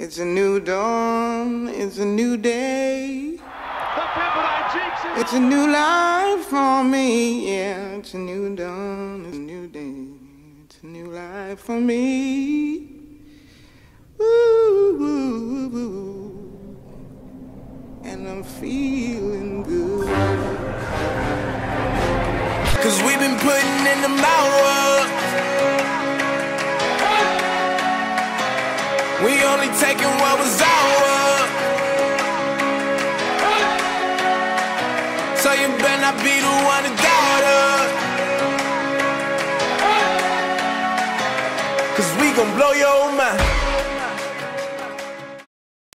It's a new dawn, it's a new day. The Pepperdine jinx. It's a new life for me, yeah. It's a new dawn, it's a new day. It's a new life for me. Ooh, ooh, ooh. And I'm feeling good. 'Cause we've been putting in the hours. We only taking what was ours. So you better not be the one to doubt us. 'Cause we gon' blow your mind.